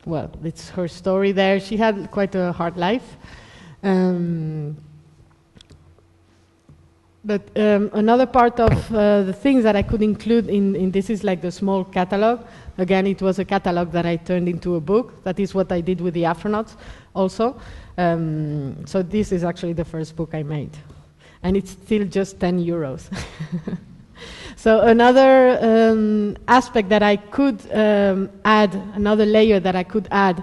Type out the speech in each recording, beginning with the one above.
well, it's her story there. She had quite a hard life. But another part of the things that I could include in this is like the small catalog. Again, it was a catalog that I turned into a book. That is what I did with the astronauts also. So this is actually the first book I made. And it's still just 10 euros. So another aspect that I could add, another layer that I could add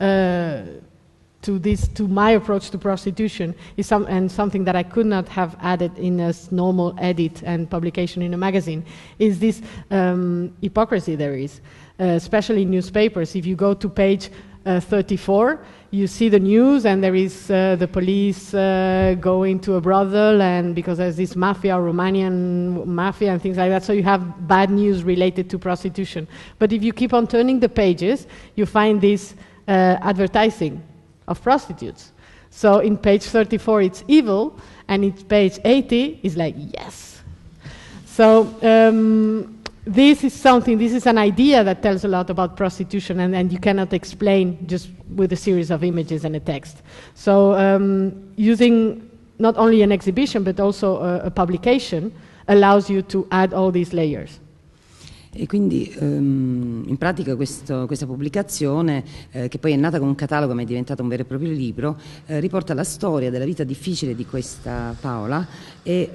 to my approach to prostitution is something that I could not have added in a normal edit and publication in a magazine, is this hypocrisy there is, especially in newspapers. If you go to page 34, you see the news, and there is the police going to a brothel, and because there's this mafia, Romanian mafia and things like that, so you have bad news related to prostitution. But if you keep on turning the pages, you find this advertising of prostitutes. So in page 34 it's evil, and in page 80 is like, yes. So this is an idea that tells a lot about prostitution, and you cannot explain just with a series of images and a text. So using not only an exhibition but also a publication allows you to add all these layers. E quindi in pratica questa pubblicazione, che poi è nata come un catalogo ma è diventato un vero e proprio libro, riporta la storia della vita difficile di questa Paola, e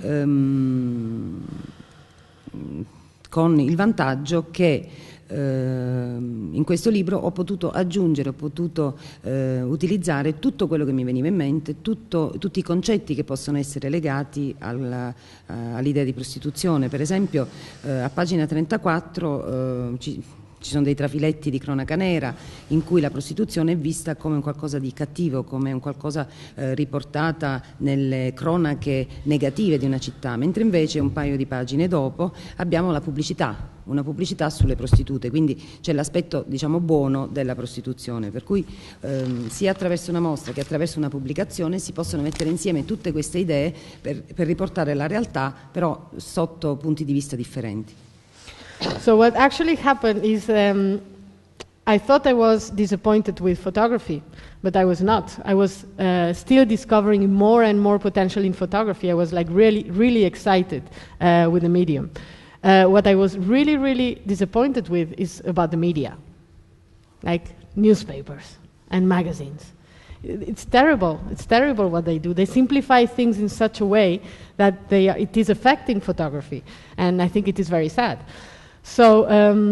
con il vantaggio che in questo libro ho potuto aggiungere, ho potuto utilizzare tutto quello che mi veniva in mente, tutti i concetti che possono essere legati all'idea di prostituzione. Per esempio a pagina 34 ci sono dei trafiletti di cronaca nera in cui la prostituzione è vista come un qualcosa di cattivo, come un qualcosa riportata nelle cronache negative di una città, mentre invece un paio di pagine dopo abbiamo la pubblicità, una pubblicità sulle prostitute, quindi c'è l'aspetto, diciamo, buono della prostituzione, per cui sia attraverso una mostra che attraverso una pubblicazione si possono mettere insieme tutte queste idee per riportare la realtà, però sotto punti di vista differenti. So what actually happened is I thought I was disappointed with photography, but I was not. I was still discovering more and more potential in photography. I was like really excited with the medium. What I was really disappointed with is about the media, like newspapers and magazines. It's terrible. It's terrible what they do. They simplify things in such a way that it is affecting photography, and I think it is very sad. So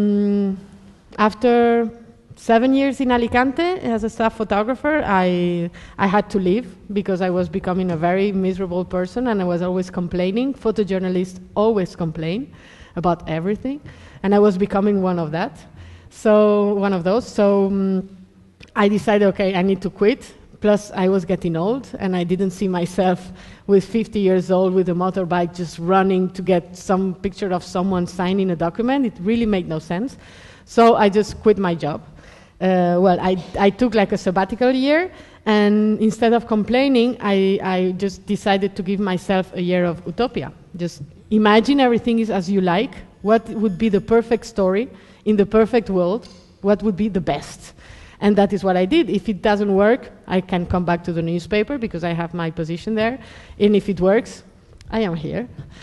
after 7 years in Alicante as a staff photographer, I had to leave because I was becoming a very miserable person, and I was always complaining. Photojournalists always complain about everything, and I was becoming one of those. So I decided, okay, I need to quit. Plus, I was getting old, and I didn't see myself with 50 years old with a motorbike just running to get some picture of someone signing a document. It really made no sense. So I just quit my job. I took like a sabbatical year, and instead of complaining, I just decided to give myself a year of utopia. Just imagine everything is as you like. What would be the perfect story in the perfect world? What would be the best? And that is what I did. If it doesn't work, I can come back to the newspaper because I have my position there. And if it works, I am here.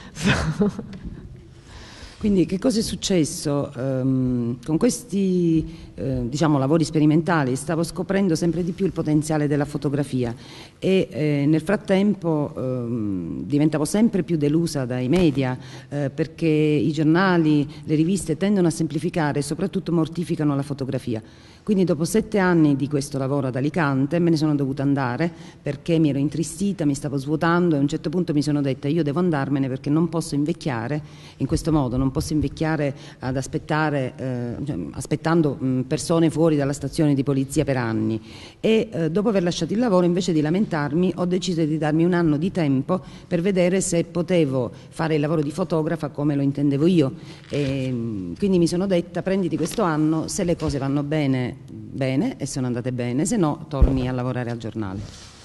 Quindi che cosa è successo? Con questi diciamo, lavori sperimentali stavo scoprendo sempre di più il potenziale della fotografia e nel frattempo diventavo sempre più delusa dai media perché i giornali, le riviste tendono a semplificare e soprattutto mortificano la fotografia. Quindi dopo 7 anni di questo lavoro ad Alicante me ne sono dovuta andare perché mi ero intristita, mi stavo svuotando e a un certo punto mi sono detta io devo andarmene perché non posso invecchiare in questo modo, non posso invecchiare ad aspettare, aspettando persone fuori dalla stazione di polizia per anni e dopo aver lasciato il lavoro invece di lamentarmi ho deciso di darmi 1 anno di tempo per vedere se potevo fare il lavoro di fotografa come lo intendevo io e quindi mi sono detta prenditi questo anno, se le cose vanno bene e sono andate bene, se no torni a lavorare al giornale.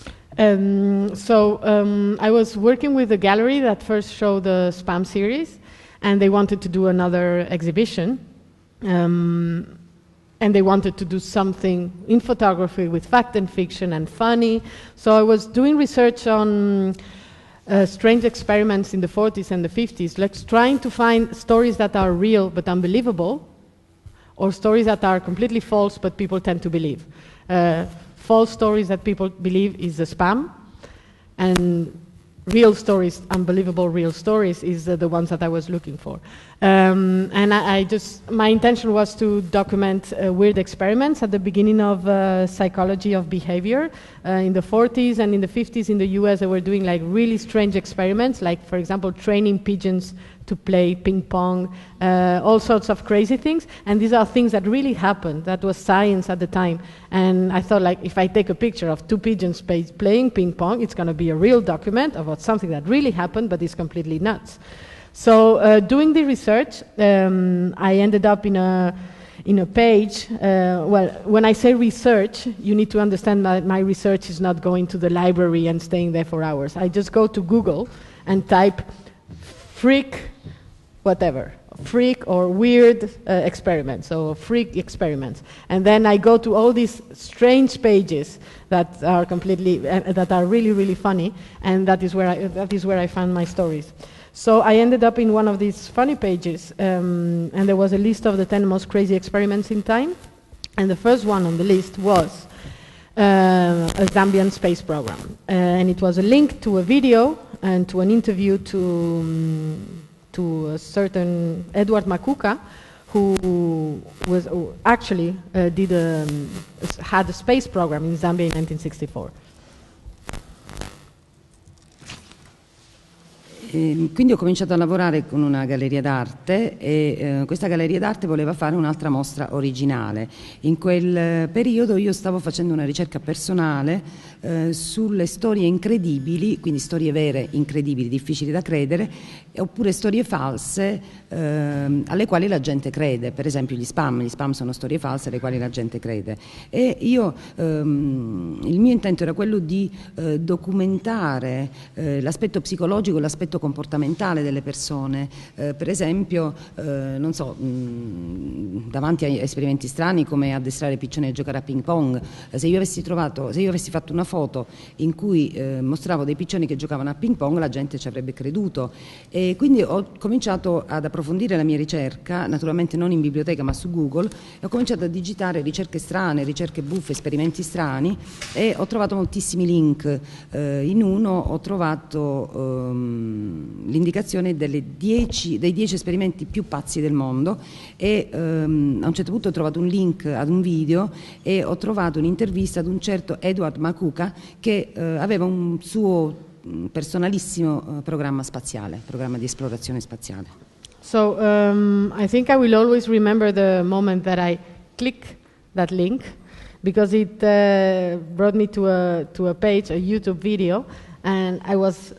I was working with the gallery that first showed the Spam series and they wanted to do another exhibition. and they wanted to do something in photography with fact and fiction and funny. So I was doing research on strange experiments in the 40s and the 50s, like trying to find stories that are real but unbelievable, or stories that are completely false but people tend to believe. False stories that people believe is a spam, and real stories, unbelievable real stories, is the ones that I was looking for. And my intention was to document weird experiments at the beginning of psychology of behavior. In the 40s and in the 50s in the US, they were doing like really strange experiments, like for example, training pigeons to play ping pong, all sorts of crazy things. And these are things that really happened. That was science at the time. And I thought, like, if I take a picture of two pigeons playing ping pong, it's going to be a real document about something that really happened, but is completely nuts. So doing the research, I ended up in a page. Well, when I say research, you need to understand that my research is not going to the library and staying there for hours. I just go to Google and type freak, whatever, freak or weird experiments, so freak experiments. And then I go to all these strange pages that are completely, that are really, really funny, and that is where I found my stories. So I ended up in one of these funny pages, and there was a list of the 10 most crazy experiments in time, and the first one on the list was a Zambian space program, and it was a link to a video and to an interview to a certain Edward Makuka, who was actually had a space program in Zambia in 1964. Quindi ho cominciato a lavorare con una galleria d'arte e questa galleria d'arte voleva fare un'altra mostra originale. In quel periodo io stavo facendo una ricerca personale sulle storie incredibili, quindi storie vere, incredibili, difficili da credere, oppure storie false alle quali la gente crede. Per esempio gli spam sono storie false alle quali la gente crede. E io, il mio intento era quello di documentare l'aspetto psicologico, l'aspetto comportamentale delle persone, per esempio, non so, davanti a esperimenti strani come addestrare piccioni a giocare a ping pong. Se io avessi fatto una foto in cui mostravo dei piccioni che giocavano a ping pong, la gente ci avrebbe creduto. E quindi ho cominciato ad approfondire la mia ricerca, naturalmente non in biblioteca ma su Google, e ho cominciato a digitare ricerche strane, ricerche buffe, esperimenti strani, e ho trovato moltissimi link. In uno ho trovato l'indicazione dei 10 esperimenti più pazzi del mondo, e a un certo punto ho trovato un link ad un video e ho trovato un'intervista ad un certo Edward Makuka che aveva un suo personalissimo programma di esplorazione spaziale. So I think I will always remember the moment that I clicked that link, because it brought me to a page, a YouTube video, and I was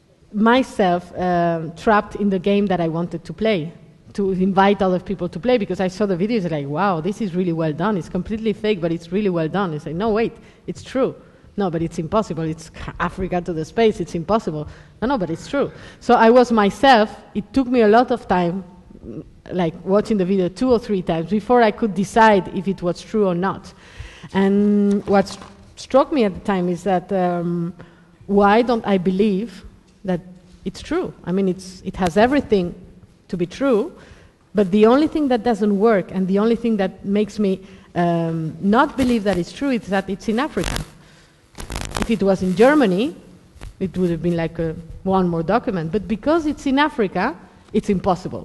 myself trapped in the game that I wanted to play, to invite other people to play, because I saw the videos like, wow, this is really well done. It's completely fake, but it's really well done. It's like, no, wait, it's true. No, but it's impossible. It's Africa to the space. It's impossible. No, but it's true. So I was myself. It took me a lot of time, like watching the video 2 or 3 times before I could decide if it was true or not. And what struck me at the time is that why don't I believe that it's true? I mean, it has everything to be true, but the only thing that doesn't work and the only thing that makes me not believe that it's true is that it's in Africa. If it was in Germany, it would have been like one more document. But because it's in Africa, it's impossible.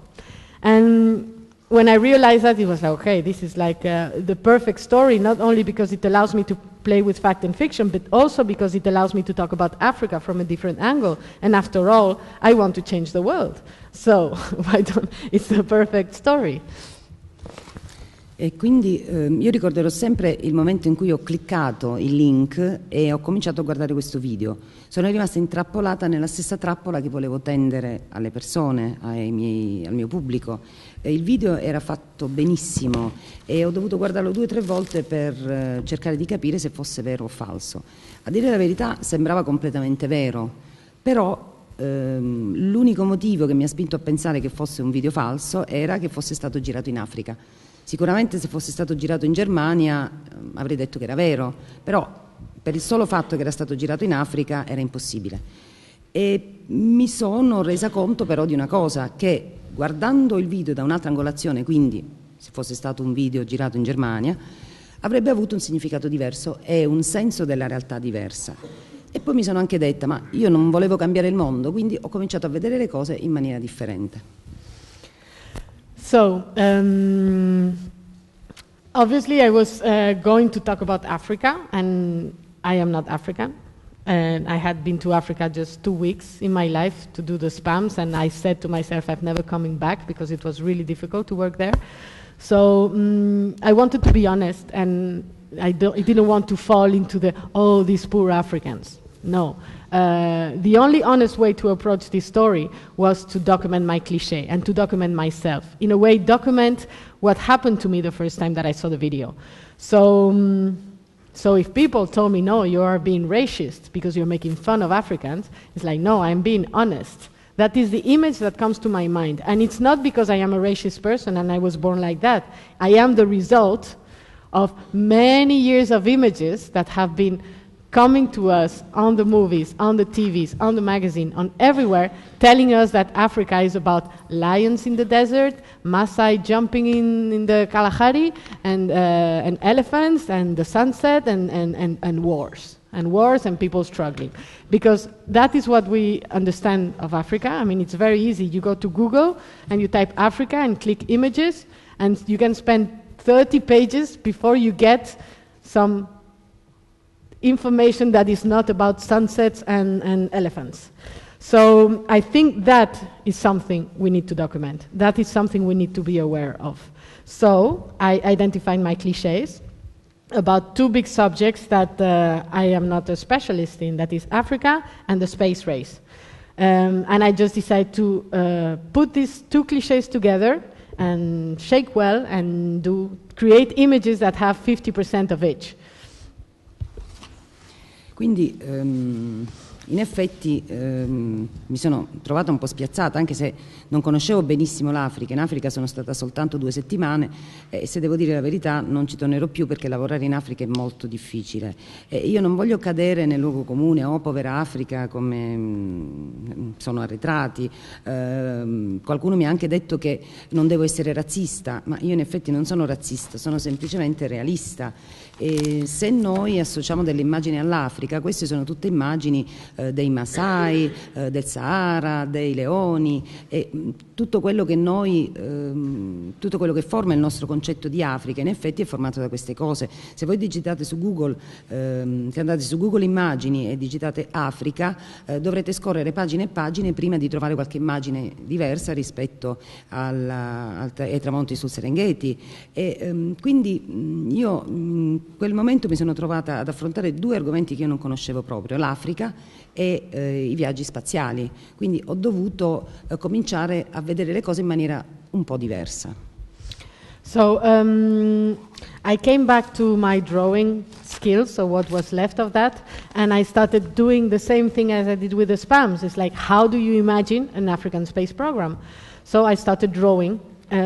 And when I realized that, it was like, okay, this is like the perfect story, not only because it allows me to play with fact and fiction, but also because it allows me to talk about Africa from a different angle. And after all, I want to change the world. So it's the perfect story. E quindi io ricorderò sempre il momento in cui ho cliccato il link e ho cominciato a guardare questo video. Sono rimasta intrappolata nella stessa trappola che volevo tendere alle persone, al mio pubblico. Il video era fatto benissimo e ho dovuto guardarlo 2 o 3 volte per cercare di capire se fosse vero o falso. A dire la verità sembrava completamente vero, però l'unico motivo che mi ha spinto a pensare che fosse un video falso era che fosse stato girato in Africa. Sicuramente se fosse stato girato in Germania avrei detto che era vero, però per il solo fatto che era stato girato in Africa era impossibile. E mi sono resa conto però di una cosa, che guardando il video da un'altra angolazione, quindi se fosse stato un video girato in Germania, avrebbe avuto un significato diverso e un senso della realtà diversa. E poi mi sono anche detta, ma io non volevo cambiare il mondo, quindi ho cominciato a vedere le cose in maniera differente. So, obviously I was going to talk about Africa, and I am not African. And I had been to Africa just 2 weeks in my life to do the spams, and I said to myself, I'm never coming back because it was really difficult to work there. So I wanted to be honest, and I didn't want to fall into these poor Africans. No. The only honest way to approach this story was to document my cliché and to document myself. In a way, document what happened to me the first time that I saw the video. So if people told me, no, you are being racist because you're making fun of Africans, it's like, no, I'm being honest. That is the image that comes to my mind. And it's not because I am a racist person and I was born like that. I am the result of many years of images that have been coming to us on the movies, on the TVs, on the magazine, on everywhere, telling us that Africa is about lions in the desert, Maasai jumping in the Kalahari, and elephants, and the sunset, and wars. And wars and people struggling. Because that is what we understand of Africa. I mean, it's very easy. You go to Google, and you type Africa, and click images, and you can spend 30 pages before you get some information that is not about sunsets and elephants. So I think that is something we need to document. That is something we need to be aware of. So I identified my cliches about 2 big subjects that I am not a specialist in, that is Africa and the space race. And I just decided to put these 2 cliches together and shake well and create images that have 50% of each. Quindi in effetti mi sono trovata un po' spiazzata, anche se non conoscevo benissimo l'Africa. In Africa sono stata soltanto 2 settimane e, se devo dire la verità, non ci tornerò più perché lavorare in Africa è molto difficile. Io non voglio cadere nel luogo comune, povera Africa, come sono arretrati. Qualcuno mi ha anche detto che non devo essere razzista, ma io in effetti non sono razzista, sono semplicemente realista. E se noi associamo delle immagini all'Africa, queste sono tutte immagini dei Masai, del Sahara, dei leoni, e tutto quello che tutto quello che forma il nostro concetto di Africa in effetti è formato da queste cose. Se voi digitate su Google, se andate su Google Immagini e digitate Africa, dovrete scorrere pagine e pagine prima di trovare qualche immagine diversa rispetto ai tramonti sul Serengeti. E quindi io in quel momento mi sono trovata ad affrontare 2 argomenti che io non conoscevo proprio, l'Africa e i viaggi spaziali, quindi ho dovuto cominciare a vedere le cose in maniera un po' diversa. So I came back to my drawing skills, so what was left of that, and I started doing the same thing as I did with the spams. It's like, how do you imagine an African space program? So I started drawing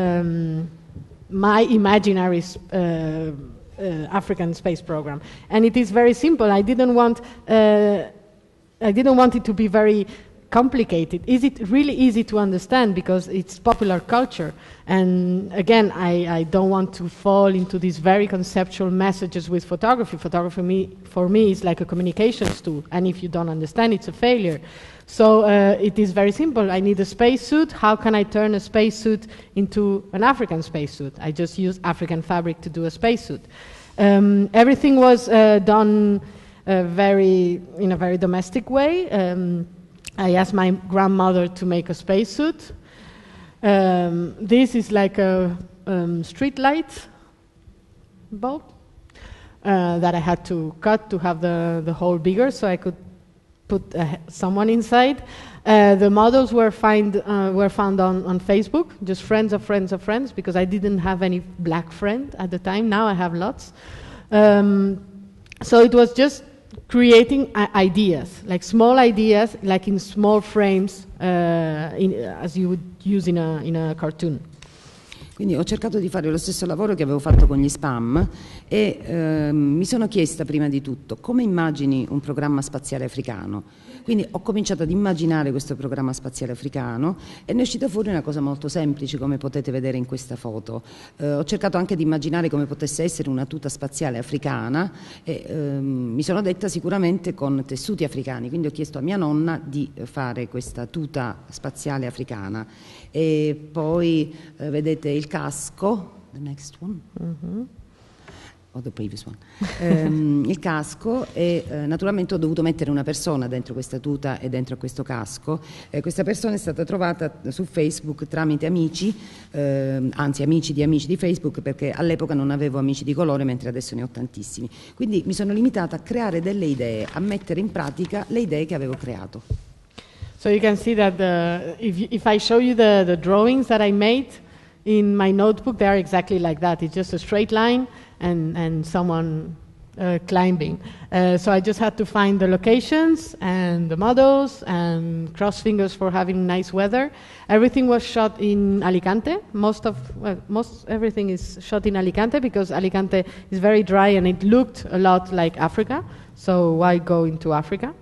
my imaginary African space program, and it is very simple. I didn't want it to be very complicated. Is it really easy to understand because it's popular culture? And again, I don't want to fall into these very conceptual messages with photography. Photography for me is like a communications tool, and if you don't understand, it's a failure. So it is very simple. I need a spacesuit. How can I turn a spacesuit into an African spacesuit? I just use African fabric to do a spacesuit. Everything was done in a very domestic way. I asked my grandmother to make a spacesuit. This is like a street light bulb that I had to cut to have the hole bigger so I could put someone inside. The models were found on Facebook, just friends of friends of friends, because I didn't have any black friend at the time. Now I have lots. So it was just creating ideas, like small ideas, like in small frames, as you would use in a cartoon. Quindi ho cercato di fare lo stesso lavoro che avevo fatto con gli spam e mi sono chiesta prima di tutto come immagini un programma spaziale africano. Quindi ho cominciato ad immaginare questo programma spaziale africano e ne è uscita fuori una cosa molto semplice, come potete vedere in questa foto. Ho cercato anche di immaginare come potesse essere una tuta spaziale africana e mi sono detta sicuramente con tessuti africani, quindi ho chiesto a mia nonna di fare questa tuta spaziale africana. E poi vedete il casco, the next one. Mm-hmm. O the previous one. Il casco e naturalmente ho dovuto mettere una persona dentro questa tuta e dentro questo casco. Questa persona è stata trovata su Facebook tramite amici, anzi amici di Facebook, perché all'epoca non avevo amici di colore mentre adesso ne ho tantissimi. Quindi mi sono limitata a creare delle idee, a mettere in pratica le idee che avevo creato. So you can see that if I show you the drawings that I made in my notebook, they are exactly like that. It's just a straight line and someone climbing. So I just had to find the locations and the models and cross fingers for having nice weather. Everything was shot in Alicante. Most everything is shot in Alicante because Alicante is very dry and it looked a lot like Africa. So why go into Africa?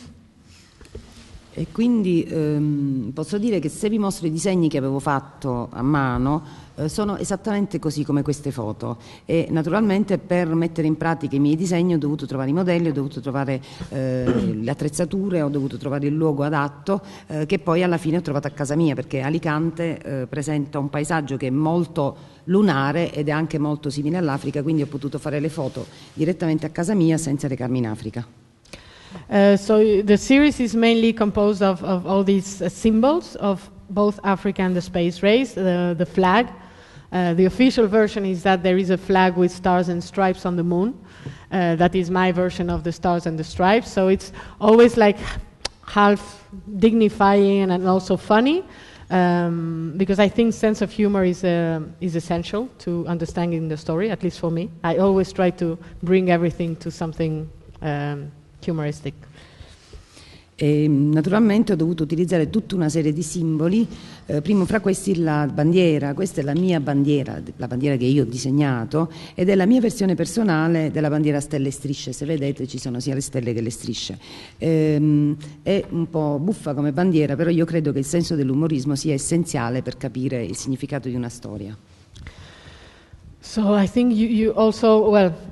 E quindi posso dire che se vi mostro i disegni che avevo fatto a mano sono esattamente così come queste foto e naturalmente per mettere in pratica i miei disegni ho dovuto trovare i modelli, ho dovuto trovare le attrezzature, ho dovuto trovare il luogo adatto che poi alla fine ho trovato a casa mia, perché Alicante presenta un paesaggio che è molto lunare ed è anche molto simile all'Africa, quindi ho potuto fare le foto direttamente a casa mia senza recarmi in Africa. So the series is mainly composed of all these symbols of both Africa and the space race, the flag. The official version is that there is a flag with stars and stripes on the moon. That is my version of the stars and the stripes. So it's always like half dignifying and also funny, because I think sense of humor is essential to understanding the story, at least for me. I always try to bring everything to something humoristic. E naturalmente ho dovuto utilizzare tutta una serie di simboli, primo fra questi la bandiera. Questa è la mia bandiera, la bandiera che io ho disegnato ed è la mia versione personale della bandiera a stelle e strisce. Se vedete ci sono sia le stelle che le strisce. È un po' buffa come bandiera, però io credo che il senso dell'umorismo sia essenziale per capire il significato di una storia. So I think you also,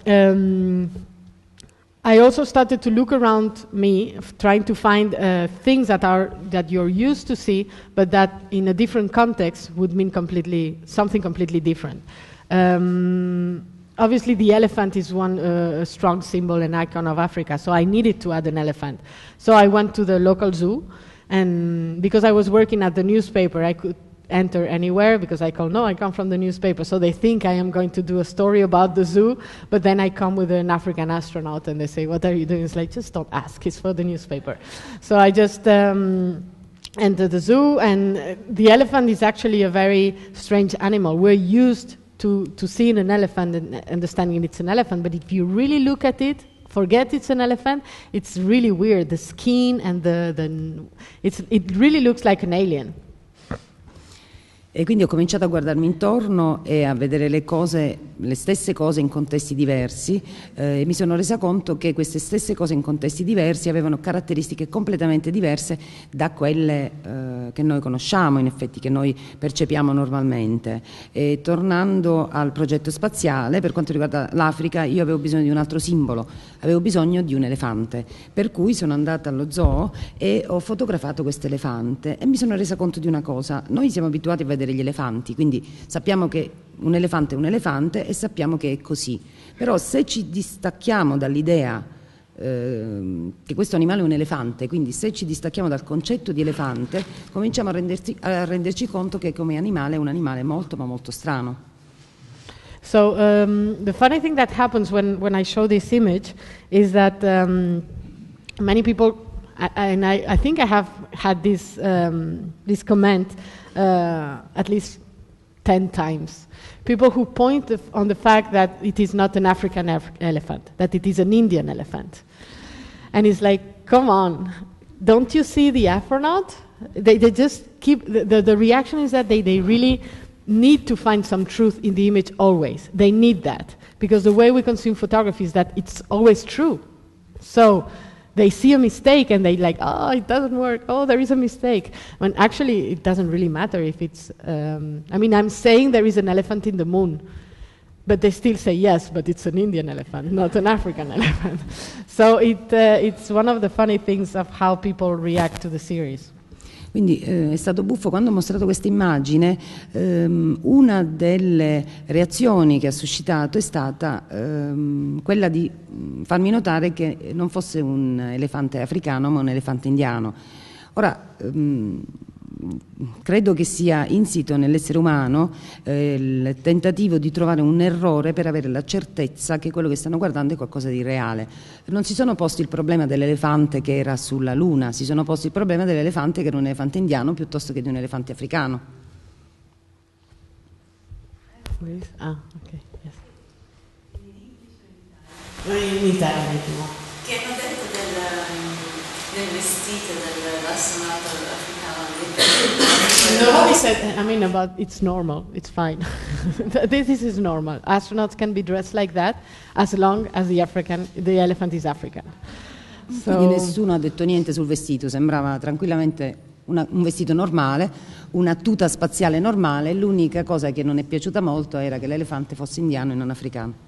I also started to look around me, trying to find things that you're used to see, but that in a different context would mean something completely different. Obviously, the elephant is one strong symbol and icon of Africa, so I needed to add an elephant. So I went to the local zoo, and because I was working at the newspaper, I could enter anywhere because I come from the newspaper, so they think I am going to do a story about the zoo, but then I come with an African astronaut and they say, what are you doing? It's like, just don't ask, it's for the newspaper. So I just entered the zoo, and the elephant is actually a very strange animal. We're used to seeing an elephant and understanding it's an elephant, but if you really look at it, forget it's an elephant, it's really weird. The skin and it really looks like an alien. E quindi ho cominciato a guardarmi intorno e a vedere le stesse cose in contesti diversi e mi sono resa conto che queste stesse cose in contesti diversi avevano caratteristiche completamente diverse da quelle che noi conosciamo, in effetti che noi percepiamo normalmente. E tornando al progetto spaziale, per quanto riguarda l'Africa, io avevo bisogno di un altro simbolo, avevo bisogno di un elefante, per cui sono andata allo zoo e ho fotografato questo elefante e mi sono resa conto di una cosa: noi siamo abituati a vedere gli elefanti, quindi sappiamo che un elefante è un elefante e sappiamo che è così, però se ci distacchiamo dall'idea che questo animale è un elefante, quindi se ci distacchiamo dal concetto di elefante, cominciamo a renderci conto che come animale è un animale molto ma molto strano. So the funny thing that happens when I show this image is that many people, and I think I have had this comment at least 10 times. People who point on the fact that it is not an African elephant, that it is an Indian elephant. And it's like, come on, don't you see the astronaut? They just keep, the reaction is that they really need to find some truth in the image always. They need that, because the way we consume photography is that it's always true. So they see a mistake and they like, oh, it doesn't work, oh, there is a mistake. When actually it doesn't really matter if it's, I mean, I'm saying there is an elephant in the moon, but they still say yes, but it's an Indian elephant, not an African elephant. So it's one of the funny things of how people react to the series. Quindi è stato buffo quando ho mostrato questa immagine. Una delle reazioni che ha suscitato è stata quella di farmi notare che non fosse un elefante africano ma un elefante indiano. Ora, credo che sia insito nell'essere umano il tentativo di trovare un errore per avere la certezza che quello che stanno guardando è qualcosa di reale. Non si sono posti il problema dell'elefante che era sulla Luna, si sono posti il problema dell'elefante che era un elefante indiano piuttosto che di un elefante africano. Ah, ok, yes. In Italia, che hanno detto del vestito dell'astronauta africano. Nobody said, I mean, about it's normal, it's fine. This is normal. Astronauts can be dressed like that as long as the elephant is African. Quindi nessuno ha detto niente sul vestito, sembrava tranquillamente un vestito normale, una tuta spaziale normale. L'unica cosa che non è piaciuta molto era che l'elefante fosse indiano e non africano.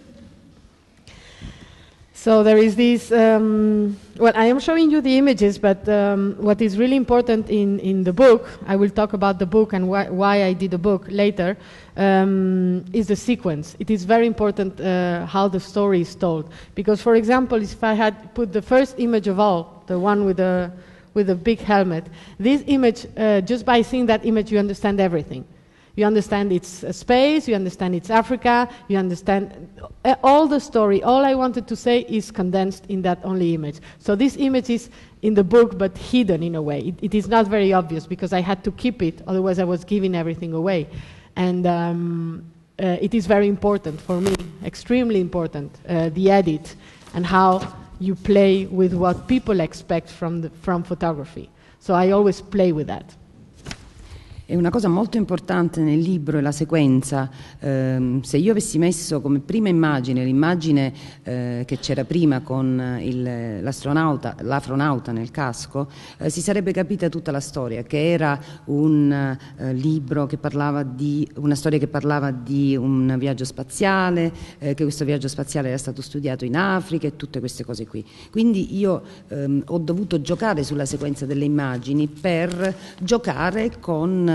So there is this, well, I am showing you the images, but what is really important in the book, I will talk about the book and why I did the book later, is the sequence. It is very important how the story is told. Because, for example, if I had put the first image of all, the one with the big helmet, this image, just by seeing that image, you understand everything. You understand it's space, you understand it's Africa, you understand all the story. All I wanted to say is condensed in that only image. So this image is in the book but hidden in a way. It is not very obvious because I had to keep it, otherwise I was giving everything away. And it is very important for me, extremely important, the edit and how you play with what people expect from photography. So I always play with that. E una cosa molto importante nel libro è la sequenza. Se io avessi messo come prima immagine l'immagine che c'era prima con l'afronauta nel casco, si sarebbe capita tutta la storia, che era un libro che parlava di una storia che parlava di un viaggio spaziale, che questo viaggio spaziale era stato studiato in Africa e tutte queste cose qui. Quindi io ho dovuto giocare sulla sequenza delle immagini per giocare con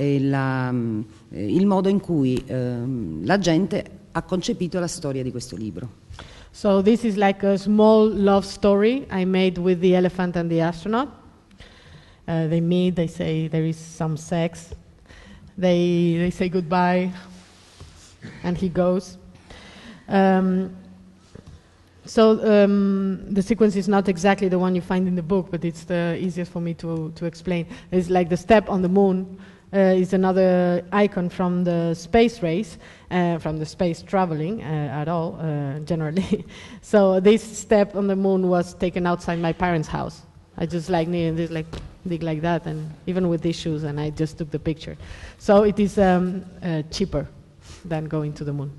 il modo in cui la gente ha concepito la storia di questo libro. So this is like a small love story I made with the elephant and the astronaut. They meet, they say there is some sex, they say goodbye, and he goes. So the sequence is not exactly the one you find in the book, but it's the easiest for me to explain. It's like the step on the moon is another icon from the space race, from the space traveling at all, generally. So this step on the moon was taken outside my parents' house. I just dig like that, and even with these shoes, and I just took the picture. So it is cheaper than going to the moon.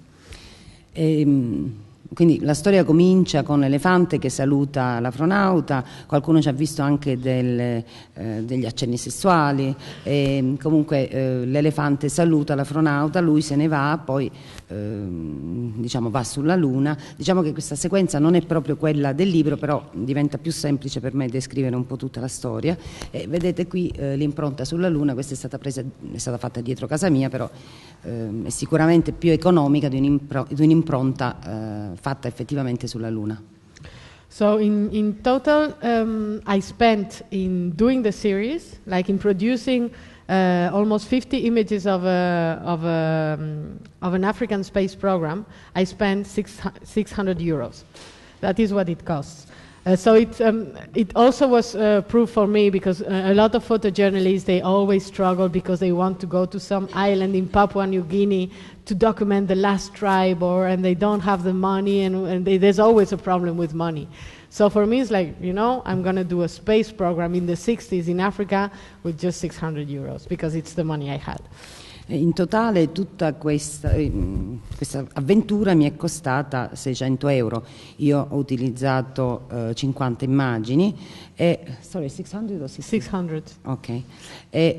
Quindi la storia comincia con l'elefante che saluta l'afronauta, qualcuno ci ha visto anche degli accenni sessuali, e comunque l'elefante saluta l'afronauta, lui se ne va, poi diciamo va sulla Luna. Diciamo che questa sequenza non è proprio quella del libro, però diventa più semplice per me descrivere un po' tutta la storia. E vedete qui l'impronta sulla Luna, questa è stata fatta dietro casa mia, però è sicuramente più economica di un'impronta fatta effettivamente sulla Luna. So in total, I spent in doing the series, like in producing almost 50 images of an African space program, I spent 600 euros. That is what it costs. So it also was proof for me, because a lot of photojournalists, they always struggle because they want to go to some island in Papua New Guinea to document the last tribe, and they don't have the money, and there's always a problem with money. So for me, it's like, I'm going to do a space program in the 60s in Africa with just 600 euros, because it's the money I had. In totale tutta questa avventura mi è costata 600 euro. Io ho utilizzato 50 immagini e... Sorry, 600 o 600. Ok. E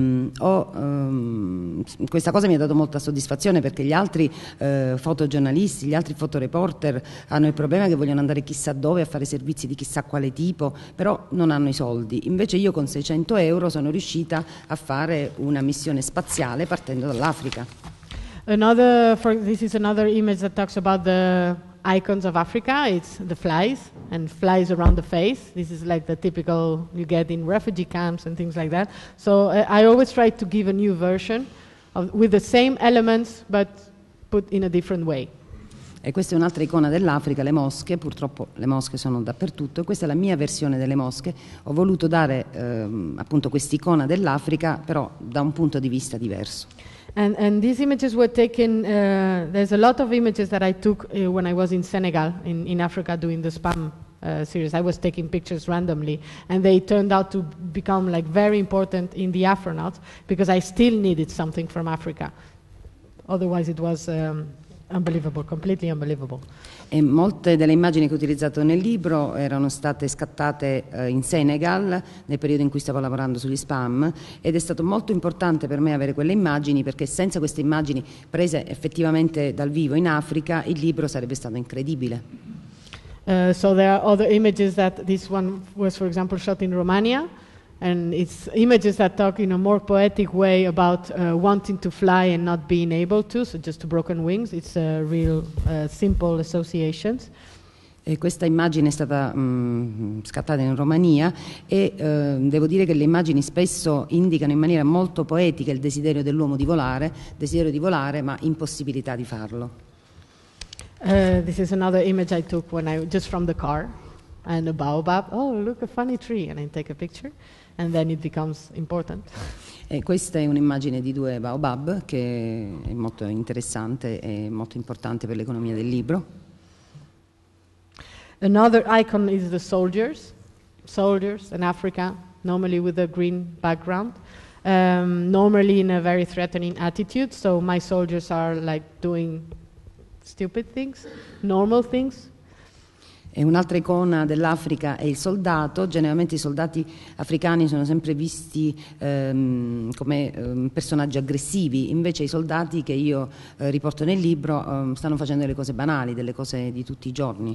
questa cosa mi ha dato molta soddisfazione perché gli altri fotogiornalisti, gli altri fotoreporter hanno il problema che vogliono andare chissà dove a fare servizi di chissà quale tipo, però non hanno i soldi. Invece io con 600 euro sono riuscita a fare una missione spaziale partendo dall'Africa. This is another image that talks about the icons of Africa. It's the flies and flies around the face. This is like the typical you get in refugee camps and things like that. So I always try to give a new version with the same elements but put in a different way. E questa è un'altra icona dell'Africa, le mosche. Purtroppo le mosche sono dappertutto e questa è la mia versione delle mosche. Ho voluto dare appunto quest'icona dell'Africa, però da un punto di vista diverso. And these images were taken, there's a lot of images that I took when I was in Senegal, in Africa, doing the SPAM series. I was taking pictures randomly, and they turned out to become like very important in the Afronauts, because I still needed something from Africa. Otherwise it was unbelievable, completely unbelievable. E molte delle immagini che ho utilizzato nel libro erano state scattate in Senegal nel periodo in cui stavo lavorando sugli spam, ed è stato molto importante per me avere quelle immagini, perché senza queste immagini prese effettivamente dal vivo in Africa il libro sarebbe stato incredibile. So there are other images that this one was, for example, shot in Romania. And it's images that talk in a more poetic way about wanting to fly and not being able to, so just broken wings. It's real simple associations. E questa immagine è stata scattata in Romania e devo dire che le immagini spesso indicano in maniera molto poetica il desiderio dell'uomo di volare, ma impossibilità di farlo. This is another image I took just from the car, and a baobab. Oh, look, a funny tree, and I take a picture. And then it becomes important. E questa è un'immagine di 2 baobab che è molto interessante e molto importante per l'economia del libro. Another icon is the soldiers in Africa, normally with a green background, normally in a very threatening attitude. So my soldiers are like doing stupid things, normal things. E un'altra icona dell'Africa è il soldato. Generalmente i soldati africani sono sempre visti come personaggi aggressivi, invece i soldati che io riporto nel libro stanno facendo delle cose banali, delle cose di tutti i giorni.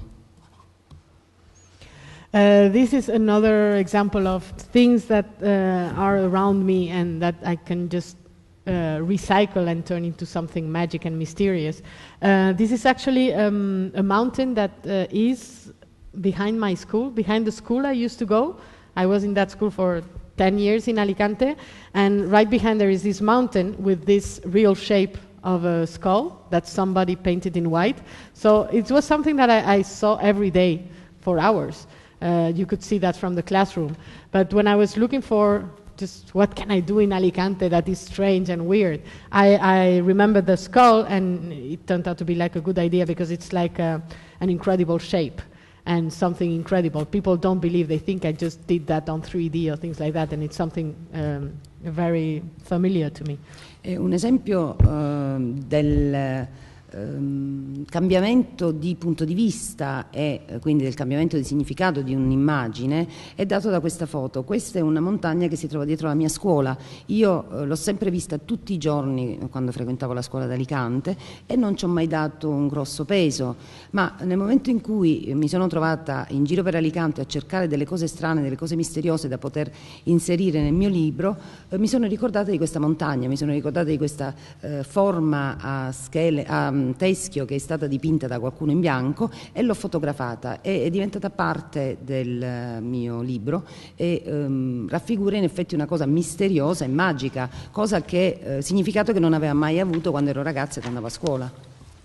This is another example of things that are around me and that I can just recycle and turn into something magic and mysterious. This is actually a mountain that is behind my school, behind the school I used to go. I was in that school for 10 years in Alicante, and right behind there is this mountain with this real shape of a skull that somebody painted in white. So it was something that I saw every day for hours. You could see that from the classroom. But when I was looking for just what can I do in Alicante that is strange and weird, I remembered the skull, and it turned out to be like a good idea because it's like an incredible shape and something incredible. People don't believe, they think I just did that on 3D or things like that, and it's something very familiar to me. Un esempio del cambiamento di punto di vista e quindi del cambiamento di significato di un'immagine è dato da questa foto. Questa è una montagna che si trova dietro la mia scuola. Io l'ho sempre vista tutti i giorni quando frequentavo la scuola d'Alicante e non ci ho mai dato un grosso peso, ma nel momento in cui mi sono trovata in giro per Alicante a cercare delle cose strane, delle cose misteriose da poter inserire nel mio libro, mi sono ricordata di questa montagna, mi sono ricordata di questa forma a teschio che è stata dipinta da qualcuno in bianco e l'ho fotografata. È diventata parte del mio libro e raffigura in effetti una cosa misteriosa e magica, cosa che significato che non aveva mai avuto quando ero ragazza e andavo a scuola.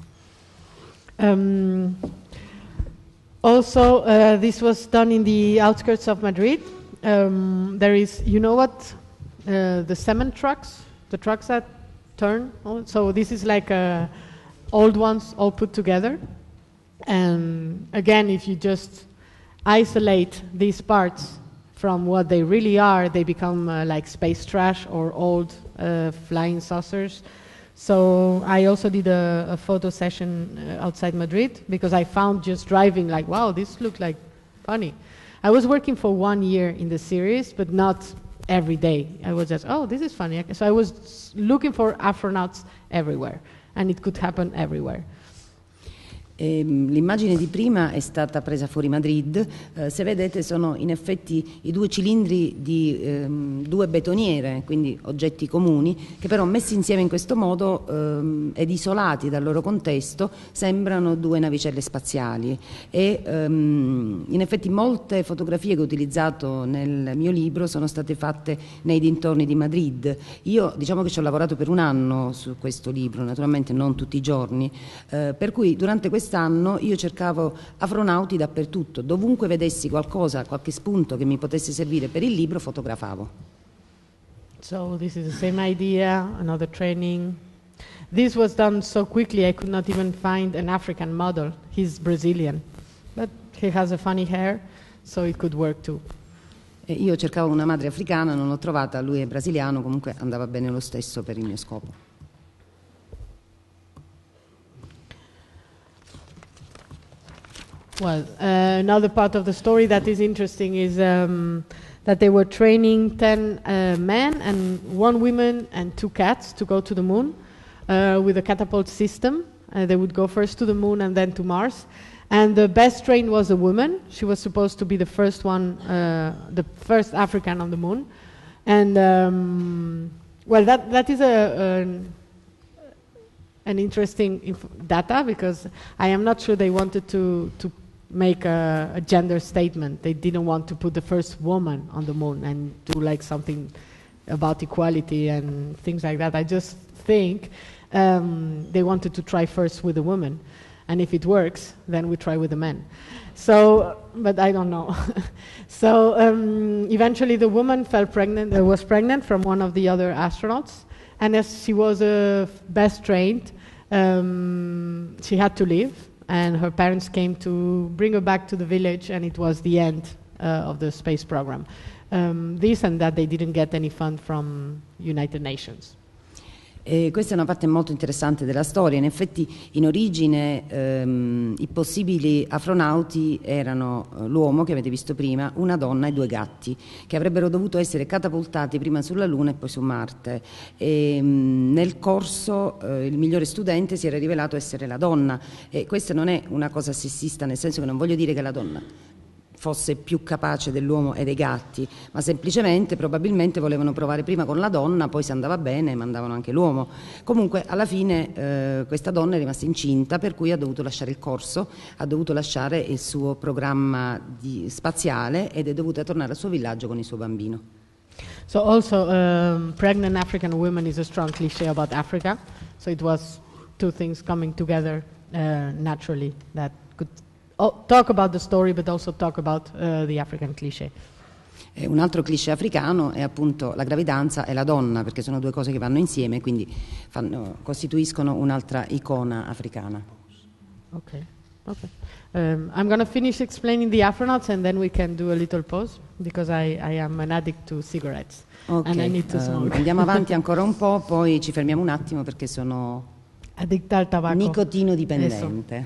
Also, this was done in the outskirts of Madrid. There is, you know what, the cement trucks, the trucks that turn. So this is like old ones all put together. And again, if you just isolate these parts from what they really are, they become like space trash or old flying saucers. So I also did a photo session outside Madrid because I found just driving like, wow, this looked like funny. I was working for 1 year in the series, but not every day. I was just, oh, this is funny. So I was looking for astronauts everywhere, and it could happen everywhere. L'immagine di prima è stata presa fuori Madrid, se vedete sono in effetti i due cilindri di due betoniere, quindi oggetti comuni, che però messi insieme in questo modo ed isolati dal loro contesto sembrano due navicelle spaziali e in effetti molte fotografie che ho utilizzato nel mio libro sono state fatte nei dintorni di Madrid. Io diciamo che ci ho lavorato per 1 anno su questo libro, naturalmente non tutti i giorni, per cui durante quest'anno io cercavo astronauti dappertutto, dovunque vedessi qualcosa, qualche spunto che mi potesse servire per il libro, fotografavo. So this is the same idea, another training. This was done so quickly I could not even find an African model. He's Brazilian, but he has a funny hair, so it could work too. E io cercavo una madre africana, non l'ho trovata, lui è brasiliano, comunque andava bene lo stesso per il mio scopo. Well, another part of the story that is interesting is that they were training 10 men and 1 woman and 2 cats to go to the moon with a catapult system. They would go first to the moon and then to Mars. And the best trained was a woman. She was supposed to be the first one, the first African on the moon. And well, that is an interesting data because I am not sure they wanted to make a gender statement. They didn't want to put the first woman on the moon and do like something about equality and things like that. I just think they wanted to try first with the woman, and if it works, then we try with the men. So, but I don't know. So eventually the woman was pregnant from one of the other astronauts, and as she was best trained, she had to leave. And her parents came to bring her back to the village, and it was the end of the space program. This and that they didn't get any fund from United Nations. E questa è una parte molto interessante della storia. In effetti in origine i possibili astronauti erano l'uomo che avete visto prima, una donna e 2 gatti che avrebbero dovuto essere catapultati prima sulla Luna e poi su Marte. E, nel corso il migliore studente si era rivelato essere la donna, e questa non è una cosa sessista, nel senso che non voglio dire che la donna fosse più capace dell'uomo e dei gatti, ma semplicemente probabilmente volevano provare prima con la donna, poi se andava bene mandavano anche l'uomo. Comunque alla fine questa donna è rimasta incinta, per cui ha dovuto lasciare il corso, ha dovuto lasciare il suo programma spaziale ed è dovuta tornare al suo villaggio con il suo bambino. So also pregnant African woman is a strong cliché about Africa, so it was 2 things coming together naturally that could talk about the story, but also talk about the African cliché. Un altro cliché africano è appunto la gravidanza e la donna, perché sono 2 cose che vanno insieme, quindi costituiscono un'altra icona africana. Okay. I'm going to finish explaining the astronauts and then we can do a little pause because I am an addict to cigarettes and I need to smoke. Andiamo avanti ancora un po', poi ci fermiamo un attimo perché sono addict al tabacco. Nicotino dipendente.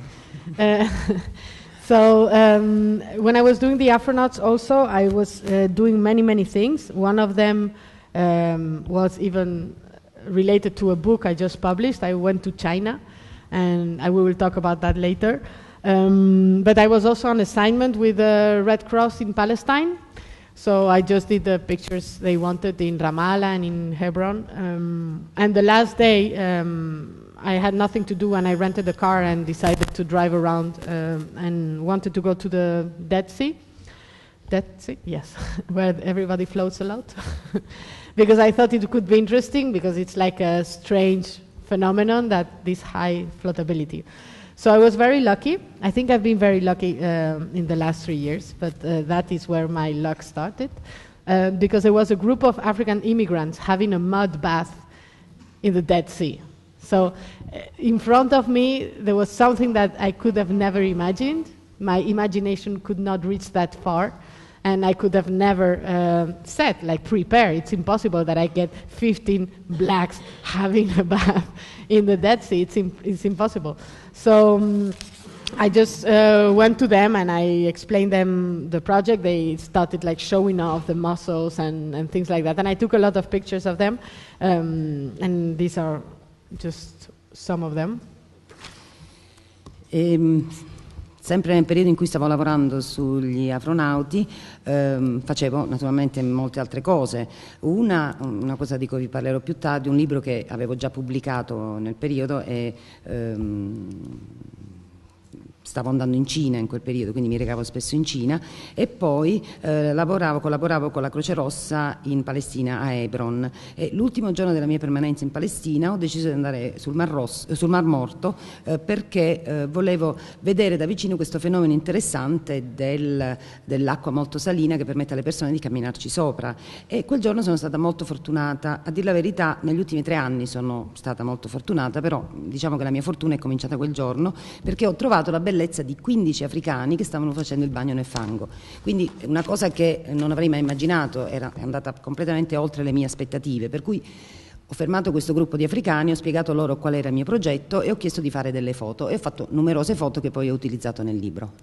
So when I was doing the astronauts also, I was doing many things. One of them was even related to a book I just published. I went to China, and we will talk about that later. But I was also on assignment with the Red Cross in Palestine. So I just did the pictures they wanted in Ramallah and in Hebron. And the last day, I had nothing to do and I rented a car and decided to drive around and wanted to go to the Dead Sea. Dead Sea? Yes, where everybody floats a lot. Because I thought it could be interesting because it's like a strange phenomenon that this high floatability. So I was very lucky. I think I've been very lucky in the last 3 years, but that is where my luck started. Because there was a group of African immigrants having a mud bath in the Dead Sea. So in front of me, there was something that I could have never imagined. My imagination could not reach that far. And I could have never said, like, prepare. It's impossible that I get 15 blacks having a bath in the Dead Sea. It's impossible. So I just went to them and I explained them the project. They started like showing off the muscles and things like that. And I took a lot of pictures of them. And these are just some of them. Sempre nel periodo in cui stavo lavorando sugli Afronauti facevo naturalmente molte altre cose. Una cosa di cui vi parlerò più tardi, un libro che avevo già pubblicato nel periodo e stavo andando in Cina in quel periodo, quindi mi recavo spesso in Cina, e poi collaboravo con la Croce Rossa in Palestina a Hebron, e l'ultimo giorno della mia permanenza in Palestina ho deciso di andare sul Mar Morto perché volevo vedere da vicino questo fenomeno interessante dell'acqua molto salina che permette alle persone di camminarci sopra, e quel giorno sono stata molto fortunata. A dir la verità, negli ultimi 3 anni sono stata molto fortunata, però diciamo che la mia fortuna è cominciata quel giorno perché ho trovato la bellezza di 15 africani che stavano facendo il bagno nel fango. Quindi una cosa che non avrei mai immaginato, è andata completamente oltre le mie aspettative, per cui ho fermato questo gruppo di africani, ho spiegato loro qual era il mio progetto e ho chiesto di fare delle foto, e ho fatto numerose foto che poi ho utilizzato nel libro.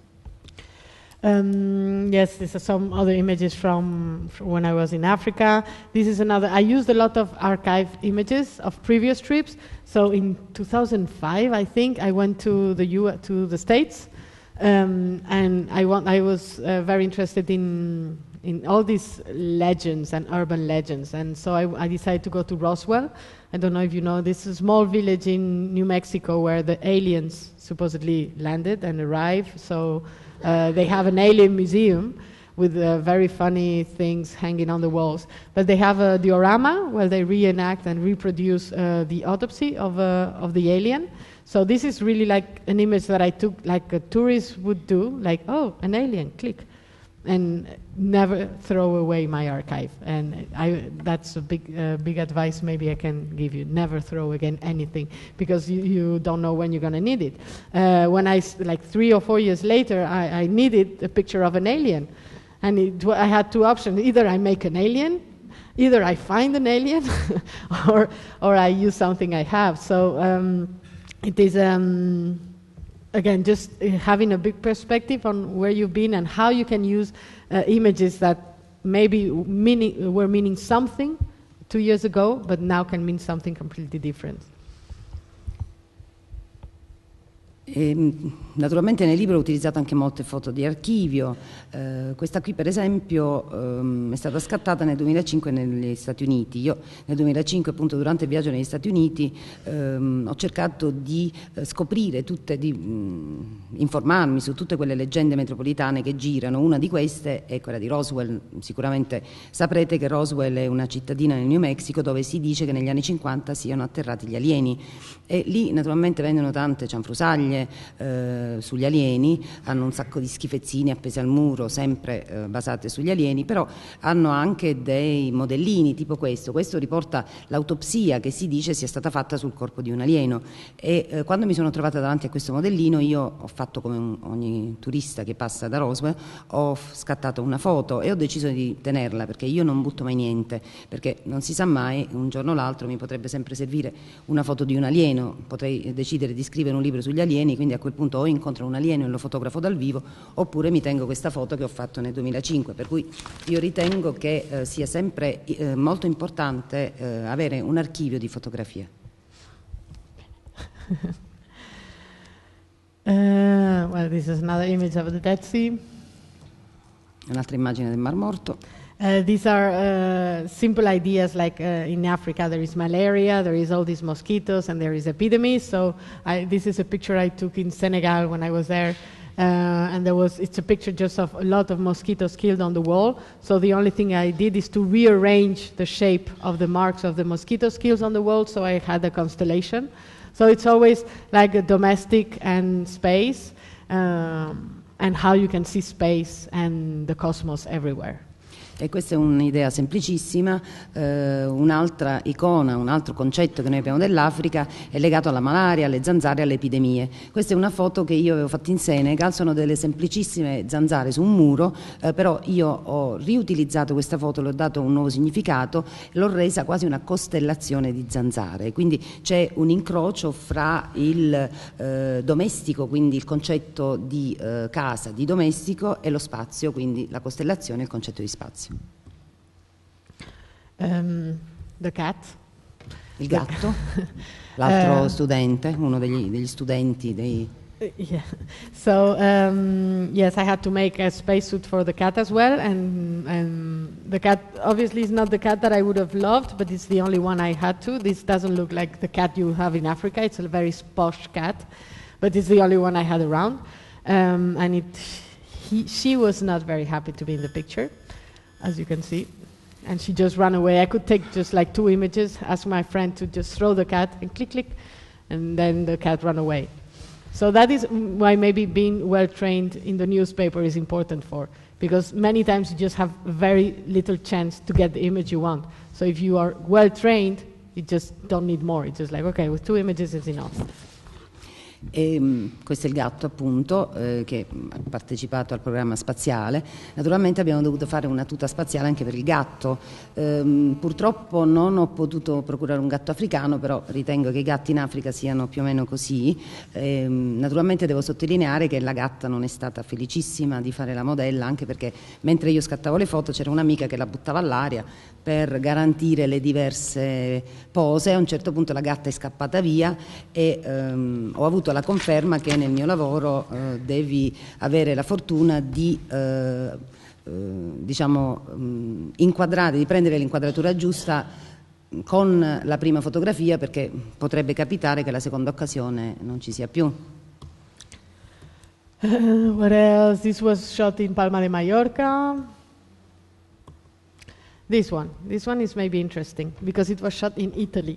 Yes, these are some other images from when I was in Africa. This is another. I used a lot of archived images of previous trips. So in 2005, I think I went to the States, and I was very interested in all these legends and urban legends, and so I decided to go to Roswell. I don't know if you know, this is a small village in New Mexico where the aliens supposedly landed and arrived. So they have an alien museum with very funny things hanging on the walls. But they have a diorama where they reenact and reproduce the autopsy of the alien. So this is really like an image that I took like a tourist would do, like, oh, an alien, click. And never throw away my archive. And that's a big advice maybe I can give you. Never throw again anything, because you don't know when you're going to need it. When like 3 or 4 years later, I needed a picture of an alien. And I had 2 options. Either I make an alien, either I find an alien, or I use something I have. So it is... Again, just having a big perspective on where you've been and how you can use images that maybe were meaning something 2 years ago, but now can mean something completely different. Naturalmente nel libro ho utilizzato anche molte foto di archivio. Questa qui per esempio è stata scattata nel 2005 negli Stati Uniti. Io nel 2005, appunto, durante il viaggio negli Stati Uniti ho cercato di scoprire informarmi su tutte quelle leggende metropolitane che girano. Una di queste è quella di Roswell. Sicuramente saprete che Roswell è una cittadina nel New Mexico dove si dice che negli anni 50 siano atterrati gli alieni, e lì naturalmente vendono tante cianfrusaglie sugli alieni, hanno un sacco di schifezzini appesi al muro sempre basate sugli alieni, però hanno anche dei modellini tipo questo riporta l'autopsia che si dice sia stata fatta sul corpo di un alieno, e quando mi sono trovata davanti a questo modellino io ho fatto come ogni turista che passa da Roswell, ho scattato una foto e ho deciso di tenerla, perché io non butto mai niente, perché non si sa mai, un giorno o l'altro mi potrebbe sempre servire una foto di un alieno, potrei decidere di scrivere un libro sugli alieni, quindi a quel punto o incontro un alieno e lo fotografo dal vivo, oppure mi tengo questa foto che ho fatto nel 2005, per cui io ritengo che sia sempre molto importante avere un archivio di fotografie. Well, this is another image of the Dead Sea. Un'altra immagine del Mar Morto. These are simple ideas, like in Africa there is malaria, there is all these mosquitoes, and there is epidemics. So this is a picture I took in Senegal when I was there, and it's a picture just of a lot of mosquitoes killed on the wall. So the only thing I did is to rearrange the shape of the marks of the mosquito kills on the wall, so I had a constellation. So it's always like a domestic and space, and how you can see space and the cosmos everywhere. E questa è un'idea semplicissima. Un'altra icona, un altro concetto che noi abbiamo dell'Africa è legato alla malaria, alle zanzare, alle epidemie. Questa è una foto che io avevo fatto in Senegal, sono delle semplicissime zanzare su un muro, però io ho riutilizzato questa foto, le ho dato un nuovo significato, l'ho resa quasi una costellazione di zanzare, quindi c'è un incrocio fra il domestico, quindi il concetto di casa, di domestico, e lo spazio, quindi la costellazione e il concetto di spazio. The cat. Il gatto, l'altro studente, uno degli studenti dei... Yeah. So yes, I had to make a spacesuit for the cat as well, and the cat obviously is not the cat that I would have loved, but it's the only one I had to. This doesn't look like the cat you have in Africa. It's a very posh cat, but it's the only one I had around, and she was not very happy to be in the picture, as you can see. And she just ran away. I could take just like 2 images, ask my friend to just throw the cat and click, click, and then the cat ran away. So that is why maybe being well trained in the newspaper is important because many times you just have very little chance to get the image you want. So if you are well trained, you just don't need more. It's just like, okay, with 2 images is enough. E questo è il gatto, appunto, che ha partecipato al programma spaziale. Naturalmente abbiamo dovuto fare una tuta spaziale anche per il gatto. Purtroppo non ho potuto procurare un gatto africano, però ritengo che i gatti in Africa siano più o meno così. Naturalmente devo sottolineare che la gatta non è stata felicissima di fare la modella, anche perché mentre io scattavo le foto c'era un'amica che la buttava all'aria per garantire le diverse pose. A un certo punto la gatta è scappata via e ho avuto la conferma che nel mio lavoro devi avere la fortuna di inquadrare, di prendere l'inquadratura giusta con la prima fotografia, perché potrebbe capitare che la seconda occasione non ci sia più. What else? This was shot in Palma de Mallorca. This one is maybe interesting because it was shot in Italy.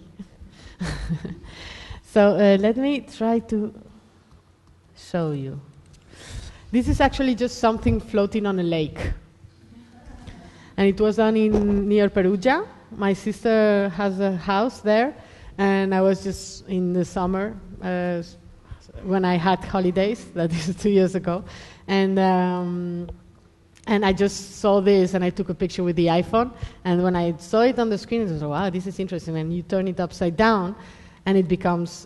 So let me try to show you. This is actually just something floating on a lake. And it was done near Perugia. My sister has a house there, and I was just in the summer when I had holidays, that is 2 years ago. And I just saw this, and I took a picture with the iPhone. And when I saw it on the screen, I was like, wow, this is interesting. And you turn it upside down, and it becomes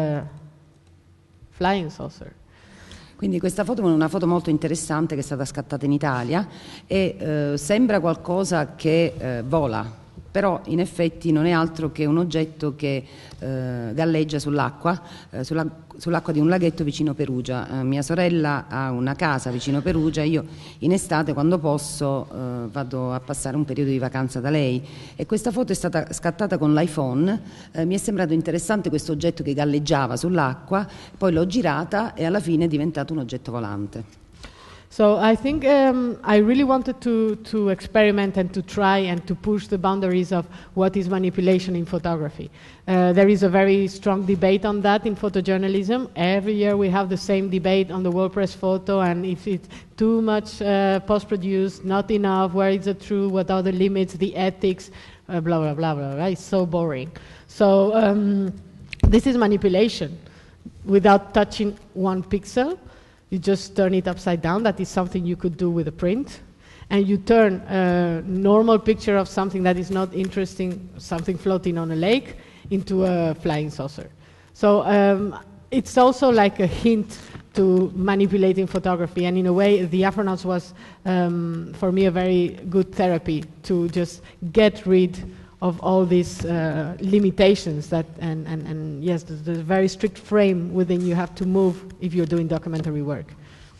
flying saucer. Quindi questa foto è una foto molto interessante che è stata scattata in Italia e sembra qualcosa che vola, però in effetti non è altro che un oggetto che galleggia sull'acqua di un laghetto vicino Perugia. Mia sorella ha una casa vicino Perugia, io in estate quando posso vado a passare un periodo di vacanza da lei e questa foto è stata scattata con l'iPhone. Mi è sembrato interessante questo oggetto che galleggiava sull'acqua, poi l'ho girata e alla fine è diventato un oggetto volante. So I think I really wanted to experiment and to try and to push the boundaries of what is manipulation in photography. There is a very strong debate on that in photojournalism. Every year we have the same debate on the World Press photo, and if it's too much post-produced, not enough, where is the truth, what are the limits, the ethics, blah, blah, blah, blah, right? It's so boring. So this is manipulation without touching one pixel. You just turn it upside down. That is something you could do with a print. And you turn a normal picture of something that is not interesting, something floating on a lake, into a flying saucer. So it's also like a hint to manipulating photography. And in a way, the Afronauts was, for me, a very good therapy to just get rid of all these limitations that, and yes, the very strict frame within you have to move if you're doing documentary work.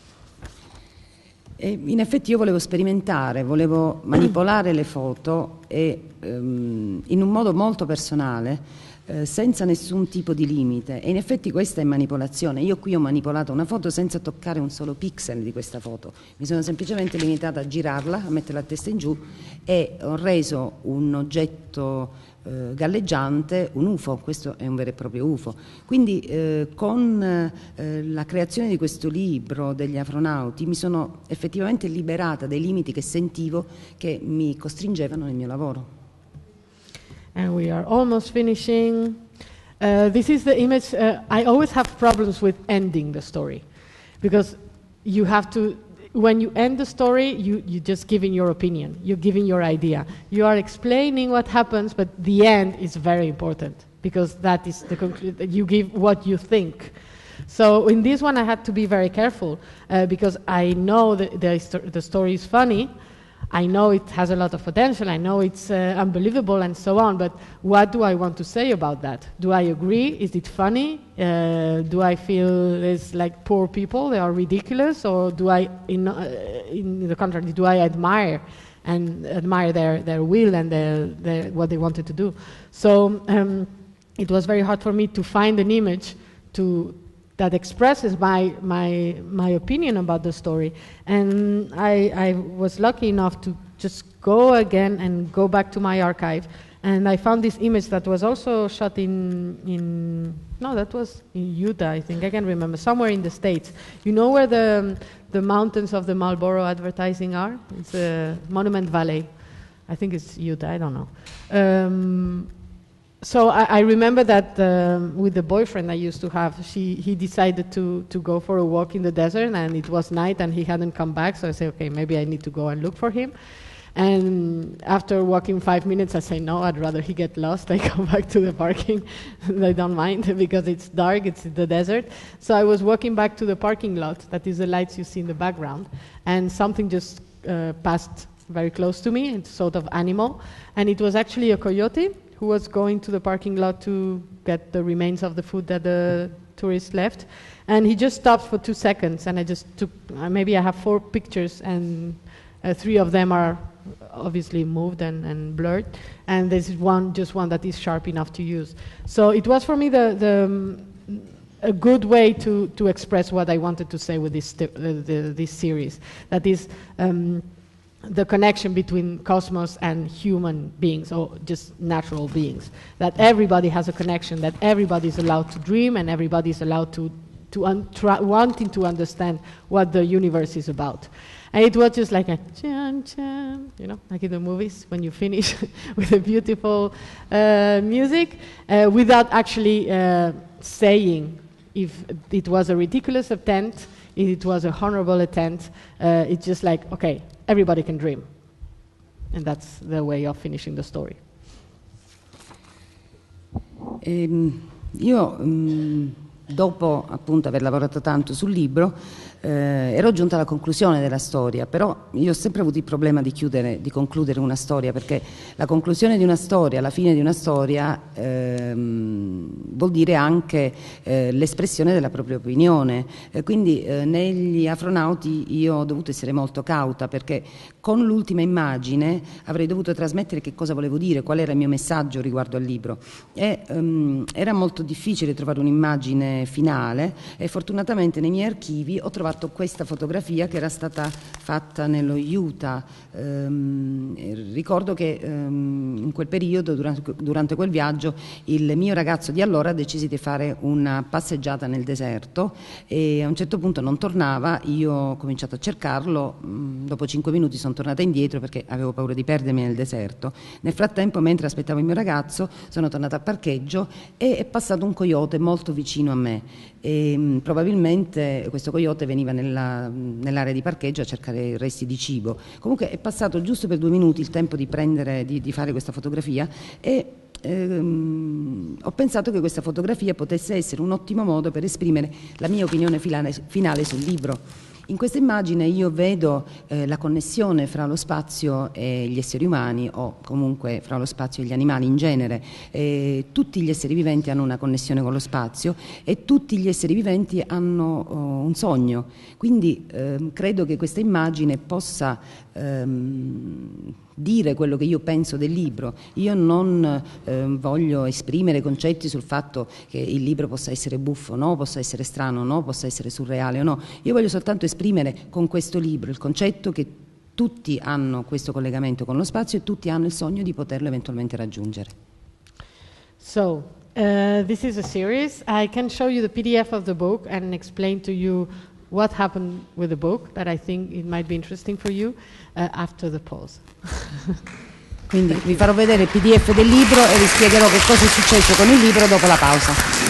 In effetti io volevo sperimentare, volevo manipolare le foto e in un modo molto personale, senza nessun tipo di limite, e in effetti questa è manipolazione. Io qui ho manipolato una foto senza toccare un solo pixel di questa foto, mi sono semplicemente limitata a girarla, a metterla a testa in giù e ho reso un oggetto galleggiante un UFO, questo è un vero e proprio UFO. Quindi con la creazione di questo libro degli afronauti mi sono effettivamente liberata dai limiti che sentivo che mi costringevano nel mio lavoro. And we are almost finishing. This is the image. I always have problems with ending the story, because you have to, when you end the story, you just giving your opinion, you're giving your idea, you are explaining what happens, but the end is very important, because that is the conclusion. You give what you think. So in this one I had to be very careful, because I know the story is funny, I know it has a lot of potential, I know it's unbelievable and so on, but what do I want to say about that? Do I agree? Is it funny? Do I feel it's like poor people, they are ridiculous? Or do I, in the contrary, do I admire their will and their what they wanted to do? So it was very hard for me to find an image that expresses my opinion about the story. And I was lucky enough to just go again and go back to my archive. And I found this image that was also shot that was in Utah, I think, I can't remember, somewhere in the States. You know where the mountains of the Marlboro advertising are? It's Monument Valley. I think it's Utah, I don't know. So I remember that with the boyfriend I used to have, he decided to go for a walk in the desert, and it was night and he hadn't come back, so I said, okay, maybe I need to go and look for him. And after walking 5 minutes, I say, no, I'd rather he get lost. I go back to the parking. I don't mind because it's dark, it's the desert. So I was walking back to the parking lot, that is the lights you see in the background, and something just passed very close to me, it's sort of animal, and it was actually a coyote who was going to the parking lot to get the remains of the food that the tourists left. And he just stopped for 2 seconds, and I just took, maybe I have 4 pictures, and 3 of them are obviously moved and blurred, and there's one that is sharp enough to use. So it was for me a good way to express what I wanted to say with this series. That is the connection between cosmos and human beings, or just natural beings. That everybody has a connection, that everybody is allowed to dream, and everybody is allowed to wanting to understand what the universe is about. And it was just like a chan chan, like in the movies when you finish with a beautiful music, without actually saying if it was a ridiculous attempt, if it was a honorable attempt. It's just like, okay, everybody can dream. And that's the way of finishing the story. Io, dopo appunto aver lavorato tanto sul libro, ero giunta alla conclusione della storia, però io ho sempre avuto il problema di concludere una storia, perché la conclusione di una storia, la fine di una storia vuol dire anche l'espressione della propria opinione, quindi negli Afronauti io ho dovuto essere molto cauta, perché con l'ultima immagine avrei dovuto trasmettere che cosa volevo dire, qual era il mio messaggio riguardo al libro, e era molto difficile trovare un'immagine finale, e fortunatamente nei miei archivi ho trovato questa fotografia che era stata fatta nello Utah. Ricordo che in quel periodo, durante quel viaggio, il mio ragazzo di allora decise di fare una passeggiata nel deserto, e a un certo punto non tornava. Io ho cominciato a cercarlo, dopo 5 minuti sono tornata indietro perché avevo paura di perdermi nel deserto. Nel frattempo, mentre aspettavo il mio ragazzo, sono tornata al parcheggio e è passato un coyote molto vicino a me, e probabilmente questo coyote veniva nell'area di parcheggio a cercare resti di cibo. Comunque è passato giusto per 2 minuti il tempo di fare questa fotografia, e ho pensato che questa fotografia potesse essere un ottimo modo per esprimere la mia opinione finale sul libro. In questa immagine io vedo la connessione fra lo spazio e gli esseri umani, o comunque fra lo spazio e gli animali in genere. Tutti gli esseri viventi hanno una connessione con lo spazio, e tutti gli esseri viventi hanno un sogno. Quindi credo che questa immagine possa dire quello che io penso del libro. Io non voglio esprimere concetti sul fatto che il libro possa essere buffo, no, possa essere strano, no, possa essere surreale o no. Io voglio soltanto esprimere con questo libro il concetto che tutti hanno questo collegamento con lo spazio e tutti hanno il sogno di poterlo eventualmente raggiungere. So, this is a series. I can show you the PDF of the book and explain to you what happened with the book, that I think it might be interesting for you, after the pause. Quindi vi farò vedere il PDF del libro e vi spiegherò che cosa è successo con il libro dopo la pausa.